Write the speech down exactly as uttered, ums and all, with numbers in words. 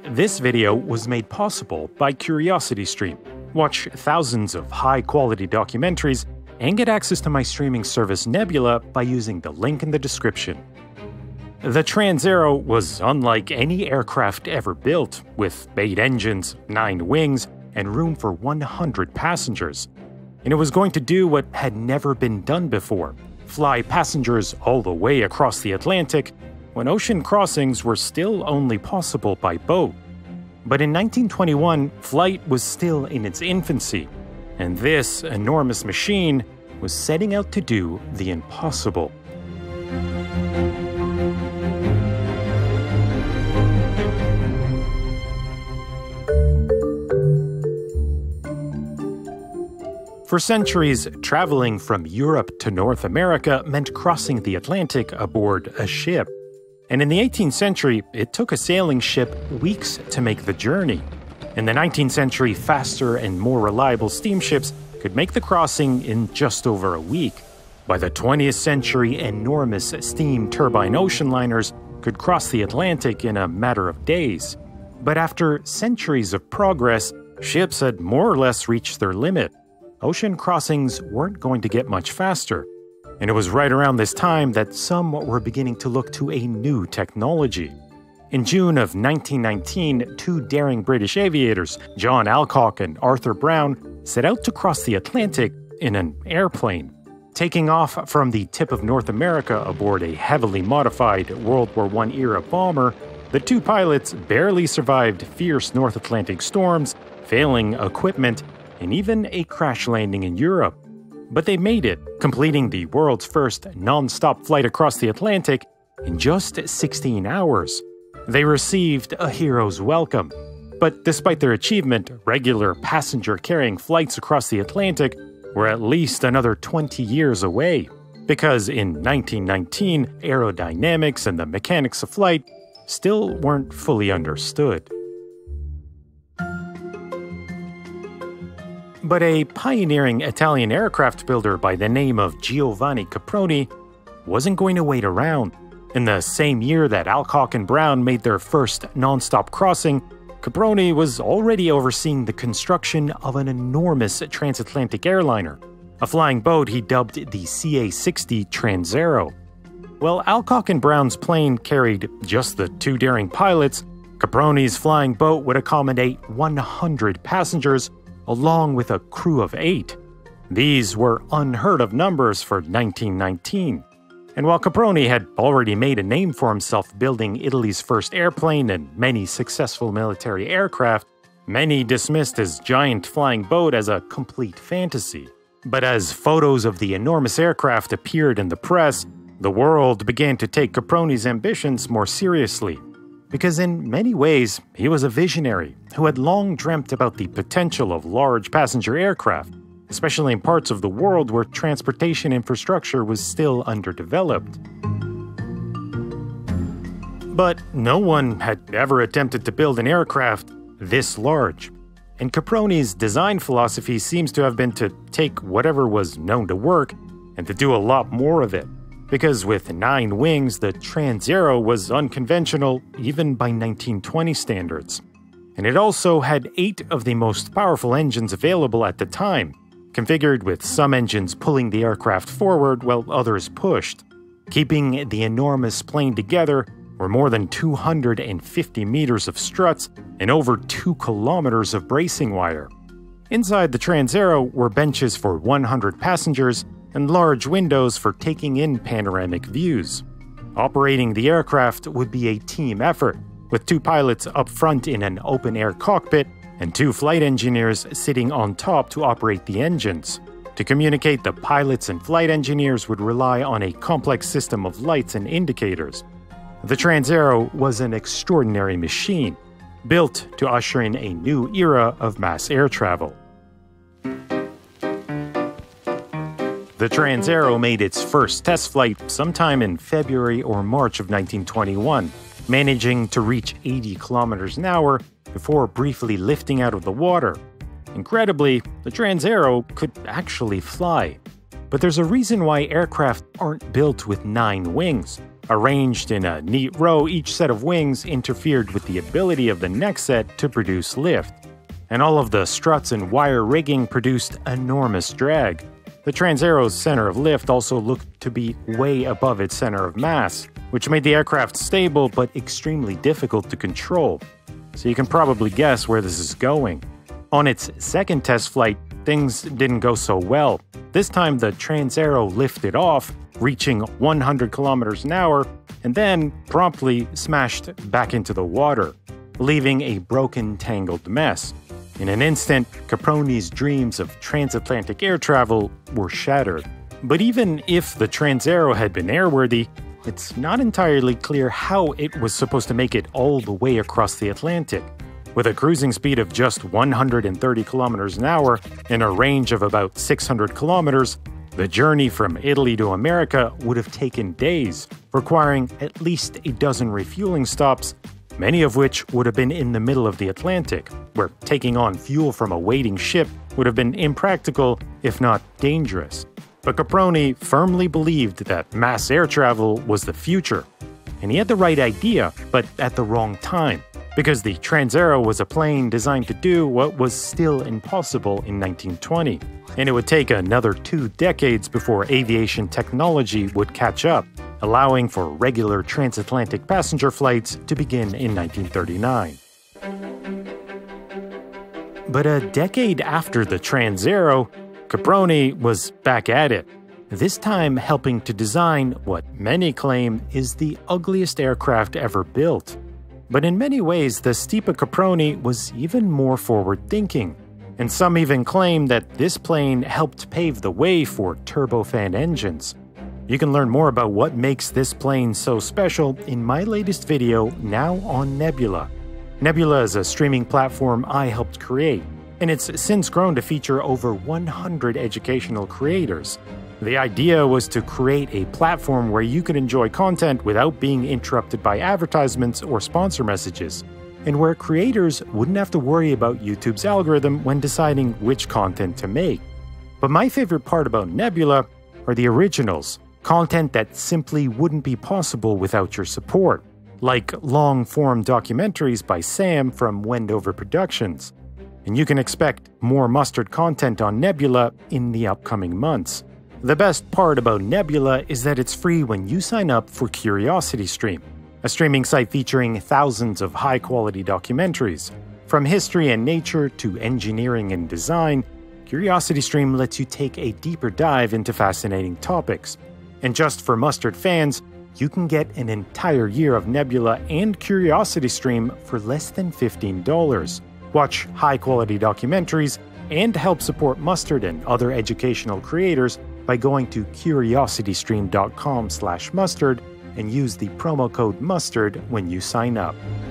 This video was made possible by CuriosityStream. Watch thousands of high-quality documentaries and get access to my streaming service Nebula by using the link in the description. The Trans-Aero was unlike any aircraft ever built, with eight engines, nine wings, and room for one hundred passengers. And it was going to do what had never been done before: fly passengers all the way across the Atlantic, when ocean crossings were still only possible by boat. But in nineteen twenty-one, flight was still in its infancy, and this enormous machine was setting out to do the impossible. For centuries, traveling from Europe to North America meant crossing the Atlantic aboard a ship. And in the eighteenth century, it took a sailing ship weeks to make the journey. In the nineteenth century, faster and more reliable steamships could make the crossing in just over a week. By the twentieth century, enormous steam turbine ocean liners could cross the Atlantic in a matter of days. But after centuries of progress, ships had more or less reached their limit. Ocean crossings weren't going to get much faster. And it was right around this time that some were beginning to look to a new technology. In June of nineteen nineteen, two daring British aviators, John Alcock and Arthur Brown, set out to cross the Atlantic in an airplane. Taking off from the tip of North America aboard a heavily modified World War One era bomber, the two pilots barely survived fierce North Atlantic storms, failing equipment, and even a crash landing in Europe. But they made it, completing the world's first non-stop flight across the Atlantic in just sixteen hours. They received a hero's welcome. But despite their achievement, regular passenger-carrying flights across the Atlantic were at least another twenty years away, because in nineteen nineteen, aerodynamics and the mechanics of flight still weren't fully understood. But a pioneering Italian aircraft builder by the name of Giovanni Caproni wasn't going to wait around. In the same year that Alcock and Brown made their first non-stop crossing, Caproni was already overseeing the construction of an enormous transatlantic airliner, a flying boat he dubbed the C A sixty Trans-Aero. While Alcock and Brown's plane carried just the two daring pilots, Caproni's flying boat would accommodate one hundred passengers, along with a crew of eight. These were unheard of numbers for nineteen nineteen. And while Caproni had already made a name for himself building Italy's first airplane and many successful military aircraft, many dismissed his giant flying boat as a complete fantasy. But as photos of the enormous aircraft appeared in the press, the world began to take Caproni's ambitions more seriously. Because in many ways, he was a visionary who had long dreamt about the potential of large passenger aircraft, especially in parts of the world where transportation infrastructure was still underdeveloped. But no one had ever attempted to build an aircraft this large. And Caproni's design philosophy seems to have been to take whatever was known to work and to do a lot more of it. Because with nine wings, the Trans-Aero was unconventional even by nineteen twenty standards. And it also had eight of the most powerful engines available at the time, configured with some engines pulling the aircraft forward while others pushed. Keeping the enormous plane together were more than two hundred fifty meters of struts and over two kilometers of bracing wire. Inside the Trans-Aero were benches for one hundred passengers and large windows for taking in panoramic views. Operating the aircraft would be a team effort, with two pilots up front in an open-air cockpit and two flight engineers sitting on top to operate the engines. To communicate, the pilots and flight engineers would rely on a complex system of lights and indicators. The Trans-Aero was an extraordinary machine, built to usher in a new era of mass air travel. The Trans-Aero made its first test flight sometime in February or March of nineteen twenty-one, managing to reach eighty kilometers an hour before briefly lifting out of the water. Incredibly, the Trans-Aero could actually fly. But there's a reason why aircraft aren't built with nine wings. Arranged in a neat row, each set of wings interfered with the ability of the next set to produce lift. And all of the struts and wire rigging produced enormous drag. The Transaero's center of lift also looked to be way above its center of mass, which made the aircraft stable but extremely difficult to control. So you can probably guess where this is going. On its second test flight, things didn't go so well. This time the Transaero lifted off, reaching one hundred kilometers an hour, and then promptly smashed back into the water, leaving a broken, tangled mess. In an instant, Caproni's dreams of transatlantic air travel were shattered. But even if the Transaero had been airworthy, it's not entirely clear how it was supposed to make it all the way across the Atlantic. With a cruising speed of just one hundred thirty kilometers an hour and a range of about six hundred kilometers, the journey from Italy to America would have taken days, requiring at least a dozen refueling stops, many of which would have been in the middle of the Atlantic, where taking on fuel from a waiting ship would have been impractical, if not dangerous. But Caproni firmly believed that mass air travel was the future. And he had the right idea, but at the wrong time, because the Transaero was a plane designed to do what was still impossible in nineteen twenty. And it would take another two decades before aviation technology would catch up, allowing for regular transatlantic passenger flights to begin in nineteen thirty-nine. But a decade after the Transaero, Caproni was back at it, this time helping to design what many claim is the ugliest aircraft ever built. But in many ways, the Stipa Caproni was even more forward-thinking, and some even claim that this plane helped pave the way for turbofan engines. You can learn more about what makes this plane so special in my latest video, now on Nebula. Nebula is a streaming platform I helped create, and it's since grown to feature over one hundred educational creators. The idea was to create a platform where you could enjoy content without being interrupted by advertisements or sponsor messages, and where creators wouldn't have to worry about YouTube's algorithm when deciding which content to make. But my favorite part about Nebula are the originals, content that simply wouldn't be possible without your support, like long-form documentaries by Sam from Wendover Productions. And you can expect more Mustard content on Nebula in the upcoming months. The best part about Nebula is that it's free when you sign up for CuriosityStream, a streaming site featuring thousands of high-quality documentaries. From history and nature to engineering and design, CuriosityStream lets you take a deeper dive into fascinating topics. And just for Mustard fans, you can get an entire year of Nebula and CuriosityStream for less than fifteen dollars. Watch high-quality documentaries and help support Mustard and other educational creators by going to curiositystream dot com slash mustard and use the promo code MUSTARD when you sign up.